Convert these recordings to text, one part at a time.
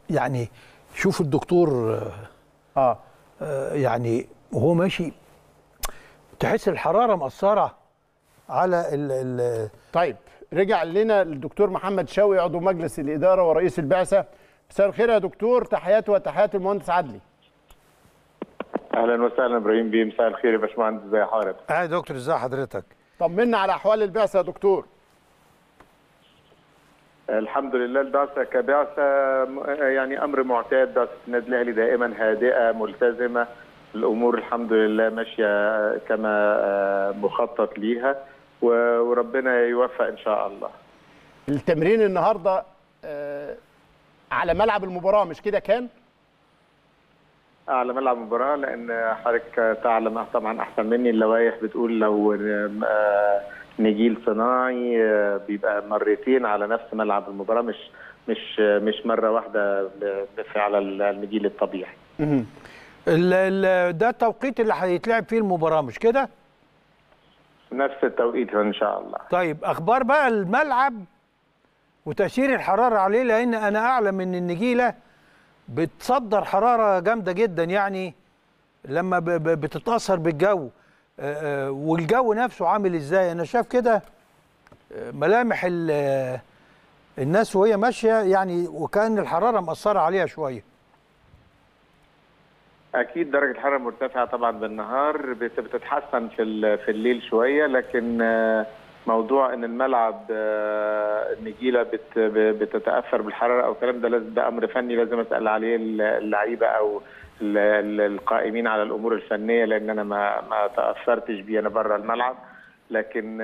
يعني شوف الدكتور يعني وهو ماشي تحس الحراره مأثره على ال. طيب رجع لنا الدكتور محمد شوقي عضو مجلس الاداره ورئيس البعثه. مساء الخير يا دكتور، تحياتي وتحيات المهندس عدلي. اهلا وسهلا ابراهيم بيه، مساء الخير يا باشمهندس، ازي حضرتك؟ يا دكتور ازي حضرتك؟ طمنا على احوال البعثه يا دكتور. الحمد لله البعثه كبعثه يعني امر معتاد، بعثه النادي الاهلي دائما هادئه ملتزمه، الامور الحمد لله ماشيه كما مخطط ليها وربنا يوفق ان شاء الله. التمرين النهارده على ملعب المباراه مش كده كان؟ على ملعب المباراه، لان حضرتك تعلم طبعا احسن مني اللوائح بتقول لو نجيل صناعي بيبقى مرتين على نفس ملعب المباراه، مش مره واحده على النجيل الطبيعي. ده التوقيت اللي هيتلعب فيه المباراه مش كده؟ نفس التوقيت ان شاء الله. طيب اخبار بقى الملعب وتأثير الحراره عليه، لان انا اعلم ان النجيله بتصدر حراره جامده جدا، يعني لما بتتاثر بالجو والجو نفسه عامل ازاي. انا شايف كده ملامح الناس وهي ماشيه يعني وكأن الحراره مأثره عليها شويه. اكيد درجه الحراره مرتفعه طبعا بالنهار، بتتحسن في الليل شويه، لكن موضوع ان الملعب النجيله بتتاثر بالحراره او الكلام ده امر فني لازم اسال عليه اللعيبه او القائمين على الامور الفنيه، لان انا ما تاثرتش بيه انا بره الملعب، لكن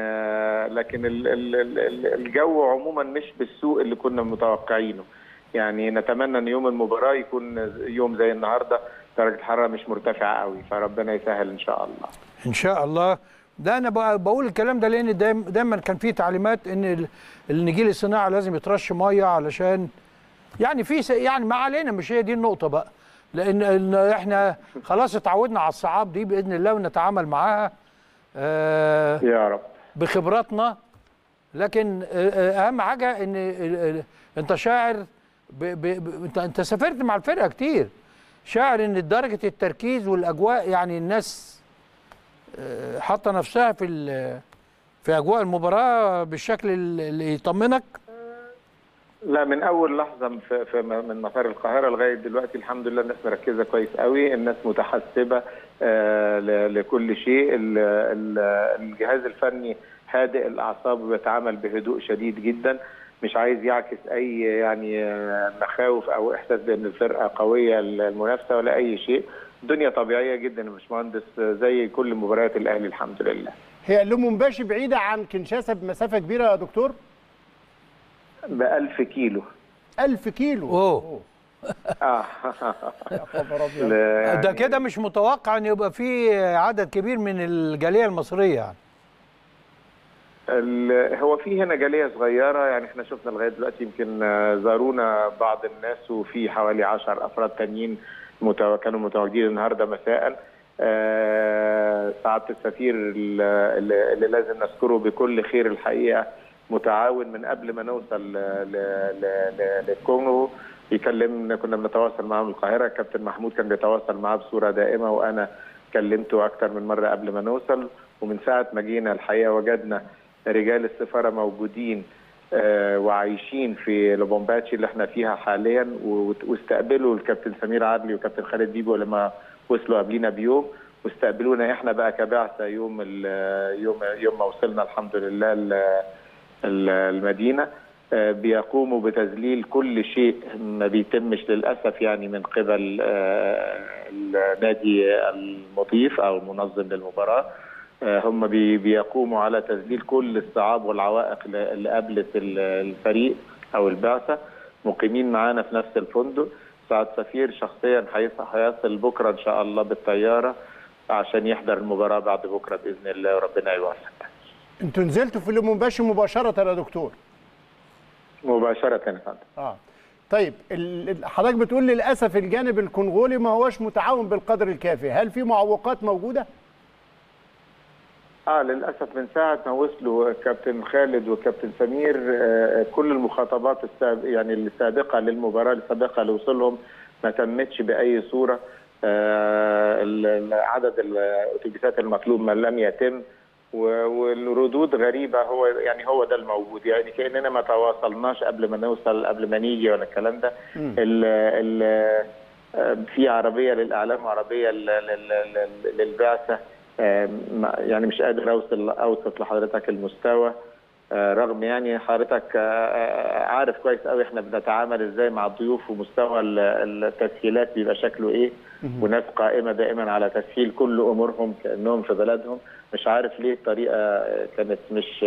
الجو عموما مش بالسوء اللي كنا متوقعينه. يعني نتمنى ان يوم المباراه يكون يوم زي النهارده درجه الحراره مش مرتفعه قوي، فربنا يسهل ان شاء الله. ان شاء الله. ده انا بقول الكلام ده لان دايما كان في تعليمات ان النجيل الصناعي لازم يترش ميه علشان يعني يعني ما علينا، مش هي دي النقطه بقى، لان احنا خلاص اتعودنا على الصعاب دي باذن الله ونتعامل معاها يا رب بخبراتنا. لكن اهم حاجه ان انت شاعر انت سافرت مع الفرقه كتير، شاعر ان درجه التركيز والاجواء يعني الناس حاطه نفسها في اجواء المباراه بالشكل اللي يطمنك. لا، من اول لحظه من مطار القاهره لغايه دلوقتي الحمد لله الناس مركزه كويس قوي، الناس متحسبه لكل شيء، الجهاز الفني هادئ الاعصاب وبيتعامل بهدوء شديد جدا، مش عايز يعكس اي يعني مخاوف او احساس بان الفرقه قويه المنافسه ولا اي شيء. الدنيا طبيعيه جدا يا باشمهندس زي كل مباريات الاهلي الحمد لله. هي لومومباشي بعيده عن كنشاسا بمسافه كبيره يا دكتور؟ ب1000 كيلو. 1000 كيلو؟ اوه يا خبر ابيض. ده كده مش متوقع ان يبقى في عدد كبير من الجاليه المصريه يعني. هو في هنا جاليه صغيره، يعني احنا شفنا لغايه دلوقتي يمكن زارونا بعض الناس، وفي حوالي 10 افراد تانيين كانوا متواجدين النهارده مساء. سعاده السفير اللي لازم نذكره بكل خير الحقيقه، متعاون من قبل ما نوصل للكونغو، يكلمنا، كنا بنتواصل معاه من القاهره، كابتن محمود كان بيتواصل معاه بصوره دائمه، وانا كلمته اكثر من مره قبل ما نوصل. ومن ساعه ما جينا الحقيقه وجدنا رجال السفاره موجودين وعايشين في لوبومباتشي اللي احنا فيها حاليا، واستقبلوا الكابتن سمير عدلي وكابتن خالد بيبو لما وصلوا قبلينا بيوم، واستقبلونا احنا بقى كبعثه يوم ما وصلنا الحمد لله المدينه. بيقوموا بتذليل كل شيء ما بيتمش للاسف يعني من قبل النادي المضيف او المنظم للمباراه. هم بيقوموا على تذليل كل الصعاب والعوائق اللي قابلت الفريق او البعثه. مقيمين معانا في نفس الفندق. سعاده سفير شخصيا هيصل بكره ان شاء الله بالطياره عشان يحضر المباراه بعد بكره باذن الله وربنا يوفق. انتوا نزلتوا في لومومباشي مباشره يا دكتور؟ مباشره يا فندم. طيب حضرتك بتقول للاسف الجانب الكونغولي ما هوش متعاون بالقدر الكافي، هل في معوقات موجوده؟ للاسف من ساعه ما وصلوا الكابتن خالد والكابتن سمير كل المخاطبات يعني السابقه للمباراه السابقه لوصولهم ما تمتش باي صوره. عدد الاتوبيسات المطلوب ما لم يتم، والردود غريبه. هو ده الموجود، يعني كاننا ما تواصلناش قبل ما نوصل، قبل ما نيجي ولا الكلام ده. في عربيه للاعلام وعربيه للبعثه. يعني مش قادر اوصف لحضرتك المستوى، رغم يعني حضرتك عارف كويس قوي احنا بنتعامل ازاي مع الضيوف، ومستوى التسهيلات بيبقى شكله ايه، وناس قائمه دائما على تسهيل كل امورهم كانهم في بلدهم. مش عارف ليه الطريقه كانت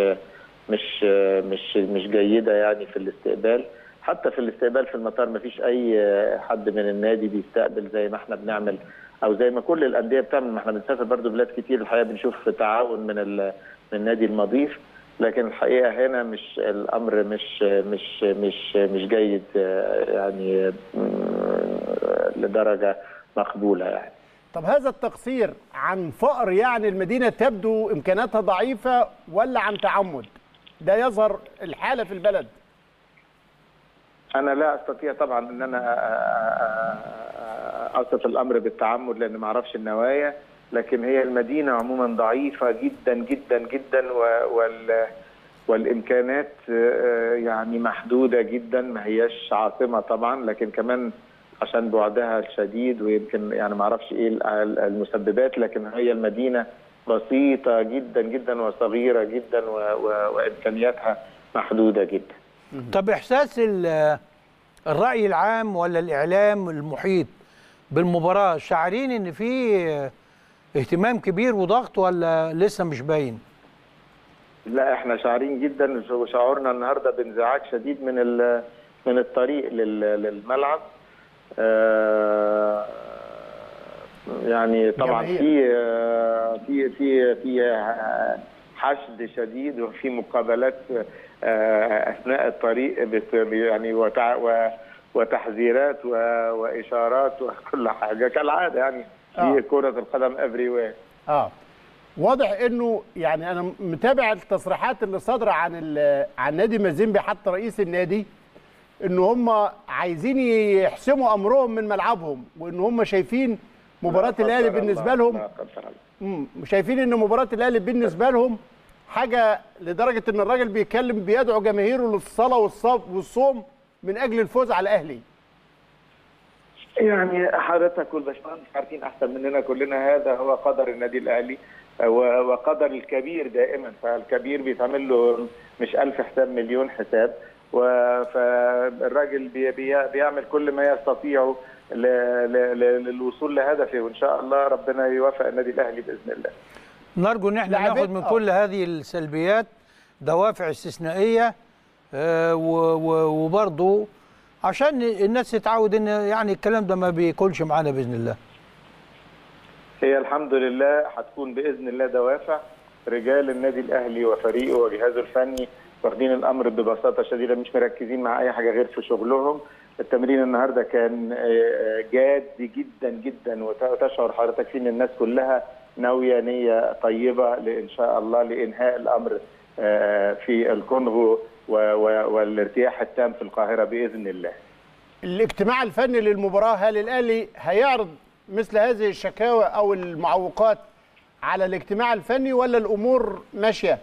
مش جيده يعني في الاستقبال. حتى في الاستقبال في المطار ما فيش اي حد من النادي بيستقبل زي ما احنا بنعمل، او زي ما كل الانديه بتعمل. ما احنا بنسافر برضو بلاد كتير الحقيقه بنشوف تعاون من النادي المضيف، لكن الحقيقه هنا مش الامر مش جيد يعني لدرجه مقبوله يعني. طب هذا التقصير عن فقر يعني المدينه تبدو امكاناتها ضعيفه، ولا عن تعمد؟ ده يظهر الحاله في البلد. أنا لا أستطيع طبعا أن أنا أصف الأمر بالتعمد لأن ما أعرفش النوايا، لكن هي المدينة عموما ضعيفة جدا جدا جدا، والإمكانات يعني محدودة جدا. ما هياش عاصمة طبعا، لكن كمان عشان بعدها الشديد، ويمكن يعني ما أعرفش إيه المسببات، لكن هي المدينة بسيطة جدا جدا وصغيرة جدا، وإمكانياتها محدودة جدا. طب إحساس الرأي العام ولا الإعلام المحيط بالمباراة، شاعرين إن في اهتمام كبير وضغط، ولا لسه مش باين؟ لا احنا شاعرين جدا، وشعورنا النهارده بانزعاج شديد من الطريق للملعب. يعني طبعا في حشد شديد، وفي مقابلات اثناء الطريق يعني وتحذيرات واشارات وكل حاجه كالعاده يعني في كره القدم افري وير. واضح انه يعني انا متابع التصريحات اللي صادره عن نادي مازيمبي، حتى رئيس النادي، ان هم عايزين يحسموا امرهم من ملعبهم، وان هم شايفين مباراه الاهلي بالنسبه لهم، شايفين ان مباراه الاهلي بالنسبه لهم حاجه، لدرجه ان الراجل بيتكلم بيدعو جماهيره للصلاه والصوم من اجل الفوز على الاهلي. يعني حضرتك والباشمهندس عارفين احسن مننا كلنا، هذا هو قدر النادي الاهلي وقدر الكبير دائما. فالكبير بيتعمل له مش 1000 حساب، مليون حساب، فالراجل بيعمل كل ما يستطيعه للوصول لهدفه، وان شاء الله ربنا يوفق النادي الاهلي باذن الله. نرجو ان احنا ناخد من كل هذه السلبيات دوافع استثنائيه، وبرضه عشان الناس تتعود ان يعني الكلام ده ما بيكونش معانا باذن الله. هي الحمد لله هتكون باذن الله دوافع. رجال النادي الاهلي وفريقه وجهازه الفني واخدين الامر ببساطه شديده، مش مركزين مع اي حاجه غير في شغلهم. التمرين النهارده كان جاد جدا جدا، وتشعر حضرتك فيه ان الناس كلها ناويه نيه طيبه ان شاء الله لانهاء الامر في الكونغو والارتياح التام في القاهره باذن الله. الاجتماع الفني للمباراه، هل الاهلي هيعرض مثل هذه الشكاوى او المعوقات على الاجتماع الفني، ولا الامور ماشيه؟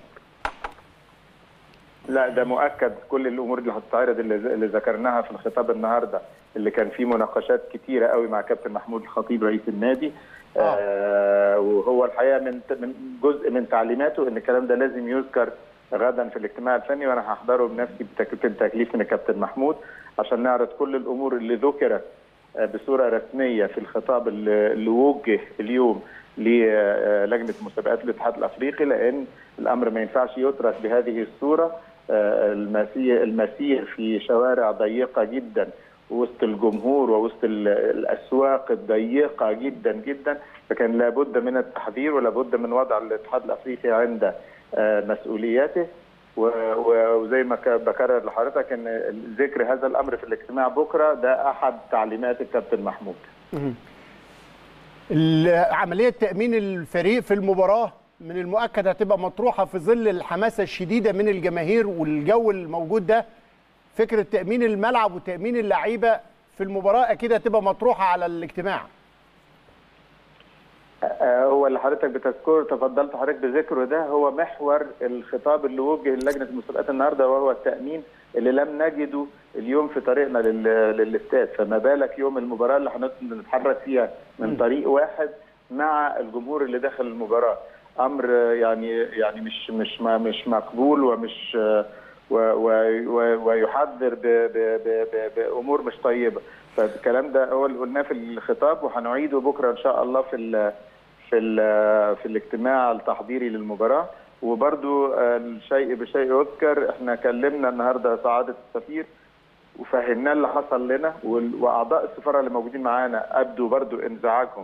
لا ده مؤكد، كل الامور اللي هتتعرض اللي ذكرناها في الخطاب النهارده، اللي كان فيه مناقشات كتيره قوي مع كابتن محمود الخطيب رئيس النادي. وهو الحقيقه من جزء من تعليماته ان الكلام ده لازم يذكر غدا في الاجتماع الفني، وانا هحضره بنفسي بتكليف من الكابتن محمود عشان نعرض كل الامور اللي ذكرت بصوره رسميه في الخطاب اللي وجه اليوم للجنه مسابقات الاتحاد الافريقي، لان الامر ما ينفعش يترك بهذه الصوره. المسير في شوارع ضيقه جدا وسط الجمهور ووسط الاسواق الضيقه جدا جدا، فكان لابد من التحذير ولابد من وضع الاتحاد الافريقي عند مسؤولياته. وزي ما بكرر لحضرتك ان ذكر هذا الامر في الاجتماع بكره ده احد تعليمات الكابتن محمود. عمليه تامين الفريق في المباراه من المؤكد هتبقى مطروحه في ظل الحماسه الشديده من الجماهير والجو الموجود ده. فكره تامين الملعب وتامين اللعيبه في المباراه اكيد هتبقى مطروحه على الاجتماع. هو اللي حضرتك بتذكره، تفضلت حضرتك بذكره، ده هو محور الخطاب اللي وجه للجنه المسابقات النهارده، وهو التامين اللي لم نجده اليوم في طريقنا للاستاد، فما بالك يوم المباراه اللي هنتحرك فيها من طريق واحد مع الجمهور اللي داخل المباراه. امر يعني مش مقبول ومش ويحذر بامور مش طيبه. فالكلام ده هو اللي قلناه في الخطاب، وهنعيده بكره ان شاء الله في الاجتماع التحضيري للمباراه. وبرضو الشيء بشيء يذكر، احنا كلمنا النهارده سعاده السفير وفهمناه اللي حصل لنا، واعضاء السفاره اللي موجودين معانا ابدوا برضو انزعاجهم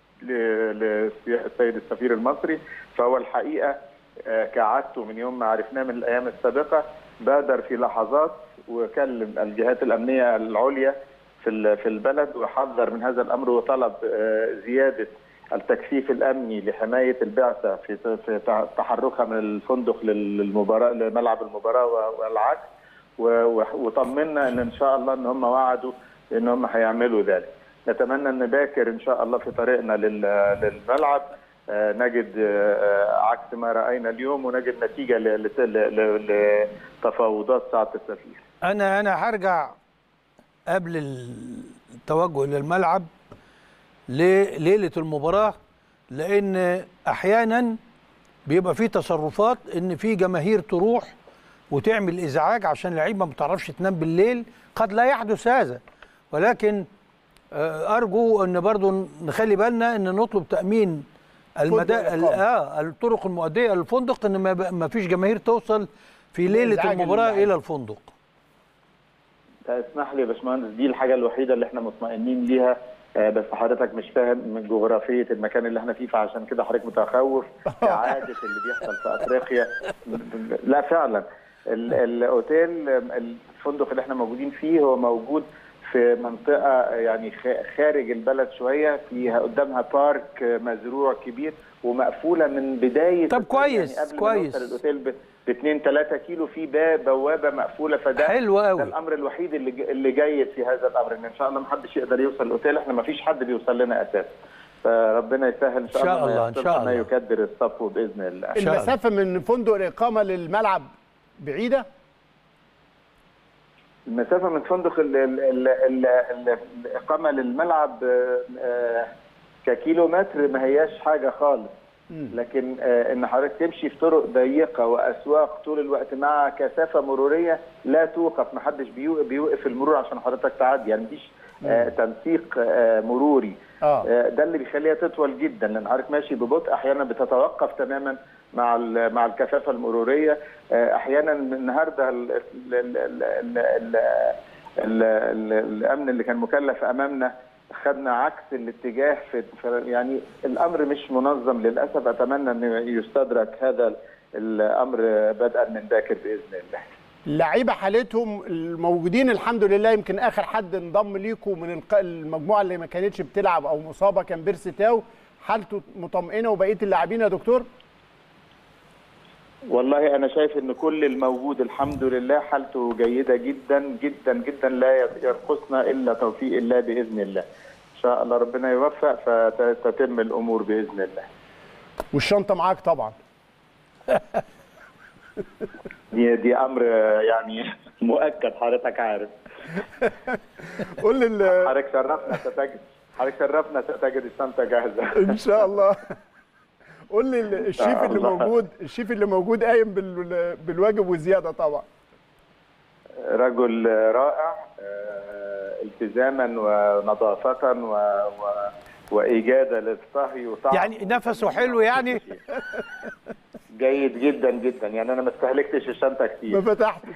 للسيد السفير المصري. فهو الحقيقه كعادته من يوم ما عرفناه من الايام السابقه بادر في لحظات وكلم الجهات الامنيه العليا في البلد وحذر من هذا الامر، وطلب زياده التكثيف الامني لحمايه البعثه في تحركها من الفندق للمباراه لملعب المباراه والعكس، وطمنا ان شاء الله ان هم وعدوا ان هم هيعملوا ذلك. نتمنى ان باكر ان شاء الله في طريقنا للملعب نجد عكس ما راينا اليوم، ونجد نتيجه لتفاوضات سعاده السفير. انا هرجع قبل التوجه الى الملعب لليله المباراه، لان احيانا بيبقى في تصرفات ان في جماهير تروح وتعمل ازعاج عشان اللعيبه ما بتعرفش تنام بالليل. قد لا يحدث هذا، ولكن ارجو ان برضو نخلي بالنا ان نطلب تامين الطرق المؤديه للفندق، ان ما فيش جماهير توصل في ليله المباراه الى الفندق. اسمح لي يا باشمهندس، دي الحاجه الوحيده اللي احنا مطمئنين ليها، بس حضرتك مش فاهم من جغرافيه المكان اللي احنا فيه، فعشان كده حضرتك متخوف كعاده اللي بيحصل في افريقيا. لا فعلا الاوتيل الفندق اللي احنا موجودين فيه هو موجود في منطقه يعني خارج البلد شويه، فيها قدامها بارك مزروع كبير ومقفوله من بدايه. طب كويس يعني قبل كويس. ما نوصل الاوتيل ب2-3 كيلو في بوابه مقفوله، فده حلو قوي. ده الامر الوحيد اللي جيد في هذا الامر، ان شاء الله ما حدش يقدر يوصل الاوتيل، احنا ما فيش حد بيوصل لنا اساسا، فربنا يسهل ان شاء الله. ان شاء الله ما يكدر الصفو باذن الله. المسافه من فندق الاقامه للملعب بعيده؟ المسافه من فندق الاقامه للملعب ككيلومتر ما هياش حاجه خالص، لكن ان حضرتك تمشي في طرق ضيقه واسواق طول الوقت مع كثافه مروريه لا توقف، ما حدش بيوقف المرور عشان حضرتك تعدي، يعني مفيش تنسيق مروري. ده اللي بيخليها تطول جدا، لان حضرتك ماشي ببطء، احيانا بتتوقف تماما مع الكثافه المروريه. احيانا النهارده الامن اللي كان مكلف امامنا خدنا عكس الاتجاه يعني الامر مش منظم للاسف. اتمنى ان يستدرك هذا الامر بدءا من باكر باذن الله. اللعيبه حالتهم الموجودين الحمد لله، يمكن اخر حد انضم ليكم من المجموعه اللي ما كانتش بتلعب او مصابه كان بيرسي تاو، حالته مطمئنه، وبقيه اللاعبين يا دكتور؟ والله انا شايف ان كل الموجود الحمد لله حالته جيده جدا جدا جدا، لا يرقصنا الا توفيق الله باذن الله. ان شاء الله ربنا يوفق فتتم الامور باذن الله. والشنطه معاك طبعا. دي امر يعني مؤكد، حضرتك عارف. قول لي حضرتك شرفنا ستجد الشنطه جاهزه ان شاء الله. قول لي الشيف اللي موجود قايم بالواجب وزياده طبعا. رجل رائع التزاما ونظافه واجاده للطهي وطعم، يعني نفسه حلو يعني. جيد جدا جدا، يعني انا ما استهلكتش الشنطه كتير، ما فتحتش.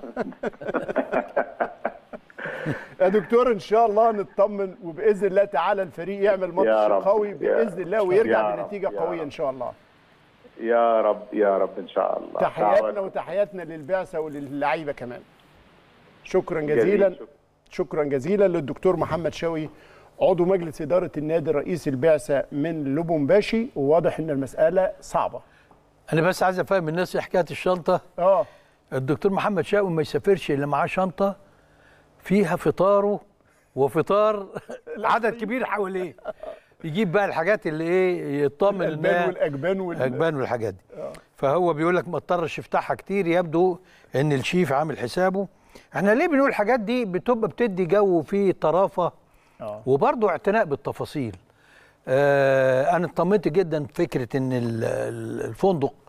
يا دكتور ان شاء الله نطمن، وباذن الله تعالى الفريق يعمل ماتش قوي باذن الله ويرجع بنتيجه قويه ان شاء الله. يا رب يا رب ان شاء الله. تحياتنا وتحياتنا للبعثه وللعيبه كمان. شكرا جزيلا. شكرا جزيلا للدكتور محمد شوقي عضو مجلس اداره النادي رئيس البعثه من لوبومباشي، وواضح ان المساله صعبه. انا بس عايز افهم الناس إيه حكايه الشنطه. الدكتور محمد شاوي ما يسافرش الا معاه شنطه فيها فطاره وفطار عدد كبير حواليه، يجيب بقى الحاجات اللي ايه يطمن الالبان والاجبان والحاجات دي. فهو بيقول لك ما اضطرش يفتحها كتير، يبدو ان الشيف عامل حسابه. احنا ليه بنقول الحاجات دي؟ بتبقى بتدي جو فيه طرافه وبرضه اعتناء بالتفاصيل. انا اطمنت جدا فكره ان الفندق